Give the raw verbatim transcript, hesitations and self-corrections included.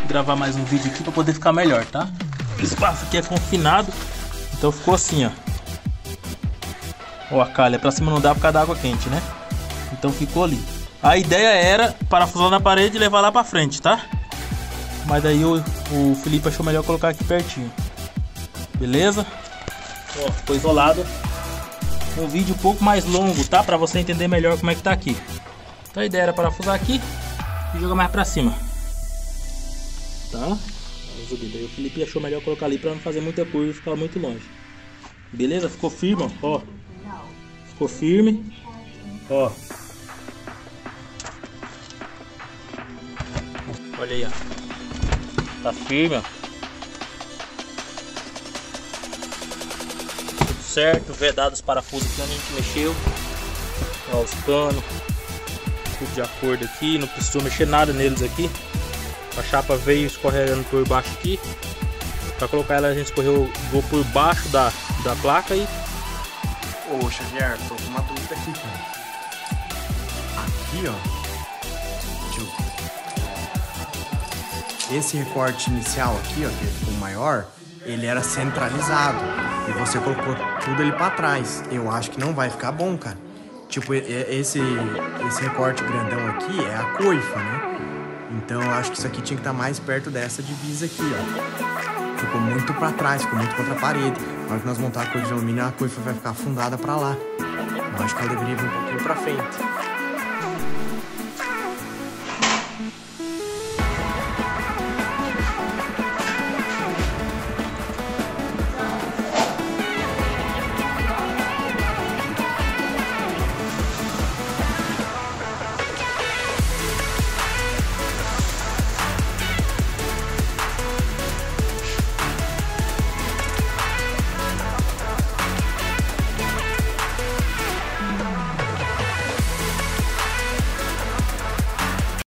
gravar mais um vídeo aqui pra poder ficar melhor, tá? O espaço aqui é confinado, então ficou assim, ó. Ó, a calha pra cima não dá por causa da água quente, né? Então ficou ali. A ideia era parafusar na parede e levar lá pra frente, tá? Mas daí o, o Felipe achou melhor colocar aqui pertinho. Beleza? Ó, ficou isolado. Um vídeo um pouco mais longo, tá? Pra você entender melhor como é que tá aqui. Então a ideia era parafusar aqui e jogar mais pra cima. Tá? Daí o Felipe achou melhor colocar ali pra não fazer muita curva e ficar muito longe. Beleza? Ficou firme, ó. Ficou firme. Ó. Olha aí, ó. Tá firme, ó. Tudo certo. Vedado os parafusos que a gente mexeu. Ó, os canos. Tudo de acordo aqui. Não precisou mexer nada neles aqui. A chapa veio escorregando por baixo aqui. Pra colocar ela a gente escorreu vou por baixo da, da placa e... Ô Xavier, tô com uma dúvida aqui, cara. Aqui, ó. Esse recorte inicial aqui, ó, que ficou maior, ele era centralizado. E você colocou tudo ele pra trás. Eu acho que não vai ficar bom, cara. Tipo, esse, esse recorte grandão aqui é a coifa, né? Então eu acho que isso aqui tinha que estar mais perto dessa divisa aqui, ó. Ficou muito pra trás, ficou muito contra a parede. Na hora que nós montar a coifa de alumínio, a coifa vai ficar afundada pra lá. Eu acho que ela deveria vir um pouquinho pra frente.